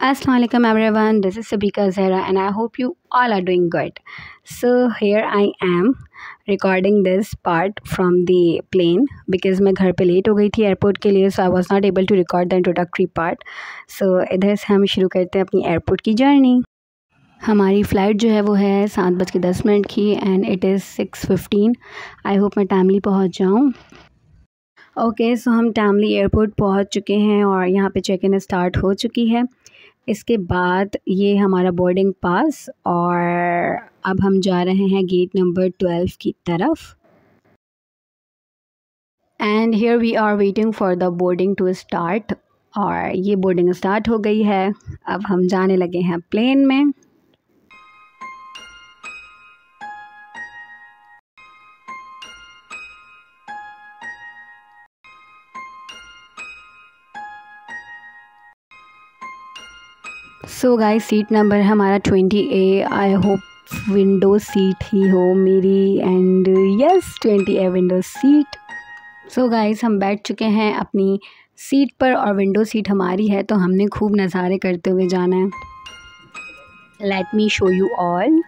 Assalamu alaikum everyone, this is Sabika Zahra and I hope you all are doing good. So here I am recording this part from the plane because मैं घर पे late हो गई थी airport के लिए, so I was not able to record the introductory part. So इधर से हम शुरू करते हैं अपनी एयरपोर्ट की जर्नी। हमारी फ़्लाइट जो है वो है 7:10 की and it is 6:15। I hope मैं टाइमली पहुंच जाऊं। ओके सो हम टाइमली एयरपोर्ट पहुंच चुके हैं और यहाँ पे चेक इन स्टार्ट हो चुकी है। इसके बाद ये हमारा बोर्डिंग पास और अब हम जा रहे हैं गेट नंबर 12 की तरफ। And here we are waiting for the boarding to start और ये बोर्डिंग स्टार्ट हो गई है। अब हम जाने लगे हैं प्लेन में। सो गाइस सीट नंबर हमारा 20A। I hope window seat ही हो मेरी and yes 20A window seat. So guys हम बैठ चुके हैं अपनी सीट पर और विंडो सीट हमारी है, तो हमने खूब नज़ारे करते हुए जाना है। Let me show you all.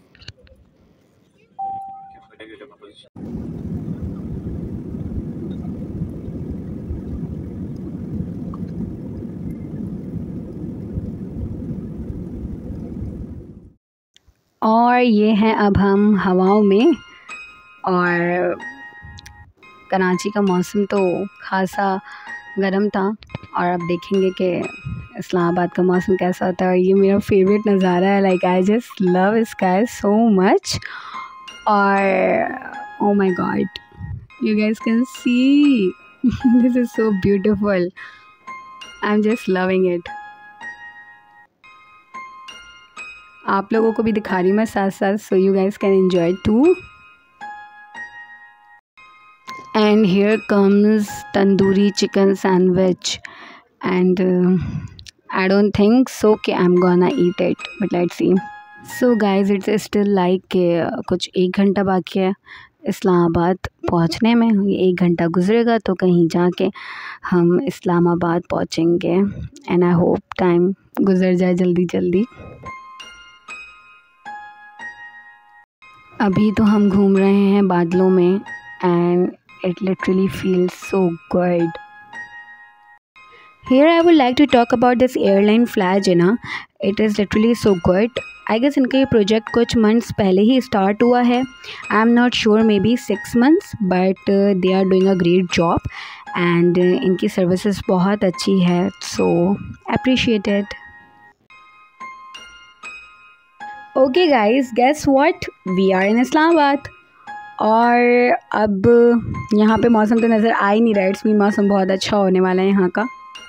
और ये हैं अब हम हवाओं में और कराची का मौसम तो खासा गर्म था और अब देखेंगे कि इस्लामाबाद का मौसम कैसा होता है। और ये मेरा फेवरेट नज़ारा है, like I just love sky so much. और oh my god you guys can see this is so beautiful, I am just loving it. आप लोगों को भी दिखा रही हूँ मैं साथ साथ, so you guys can enjoy too. And here comes tandoori chicken sandwich and I don't think so कि I am gonna eat it, but let's see. So guys it's still like कुछ 1 घंटा बाकी है इस्लामाबाद पहुंचने में। ये 1 घंटा गुजरेगा तो कहीं जाके हम इस्लामाबाद पहुंचेंगे एंड आई होप टाइम गुजर जाए जल्दी जल्दी। अभी तो हम घूम रहे हैं बादलों में and it literally feels so good. Here I would like to talk about this airline Flyjina. It is literally so good. I guess इनका ये प्रोजेक्ट कुछ मंथ्स पहले ही स्टार्ट हुआ है। I am not sure, maybe 6 months, but they are doing a great job and इनकी services बहुत अच्छी है, so appreciated. Okay guys guess what, we are in Islamabad. और अब यहाँ पे मौसम तो नज़र आ ही नहीं रहा है, इट्स मीन मौसम बहुत अच्छा होने वाला है यहाँ का।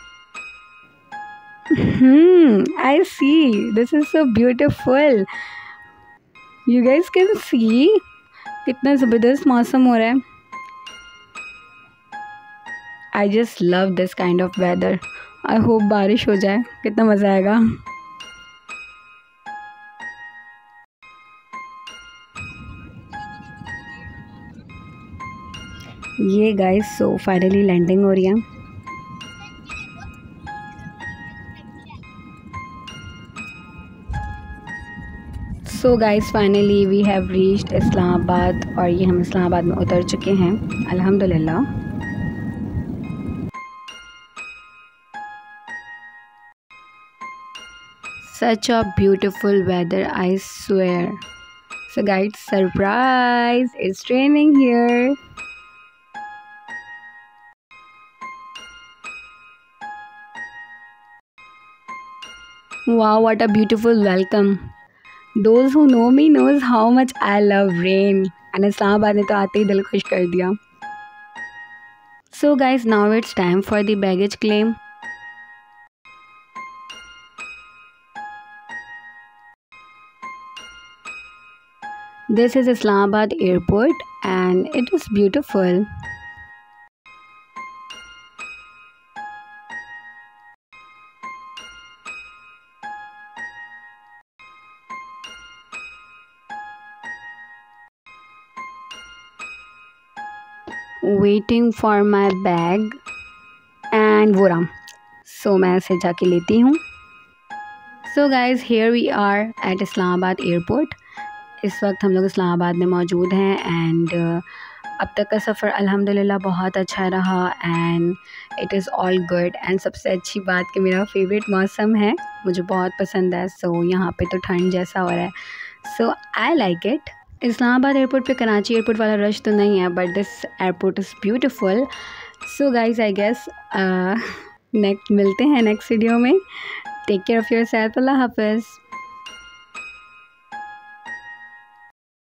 I see this is so beautiful, you guys can see कितना ज़बरदस्त मौसम हो रहा है। I just love this kind of weather. I hope बारिश हो जाए, कितना मज़ा आएगा। ये गाइस सो फाइनली लैंडिंग हो रही है। So guys finally we have reached Islamabad और ये हम इस्लामाबाद में उतर चुके हैं अल्हम्दुलिल्लाह। Such a beautiful weather I swear. So guys surprise, it's raining here. Wow, what a beautiful welcome. Those who know me knows how much I love rain. And Islamabad ने तो आते ही दिल खुश कर दिया। So guys, now it's time for the baggage claim. This is Islamabad airport and it is beautiful. Waiting for my bag and वो रहा, सो मैं इसे जाके लेती हूँ। So guys here we are at Islamabad airport. इस वक्त हम लोग इस्लामाबाद में मौजूद हैं एंड अब तक का सफ़र अल्हम्दुलिल्लाह बहुत अच्छा रहा and it is all good. And सबसे अच्छी बात कि मेरा फेवरेट मौसम है, मुझे बहुत पसंद है। सो यहाँ पे तो ठंड जैसा हो रहा है, so I like it. Islamabad airport पे कराची एयरपोर्ट वाला रश तो नहीं है, but this airport is beautiful. So guys I guess next मिलते हैं नेक्स्ट वीडियो में। Take care of yourself. अल्लाह हाफ़िज़।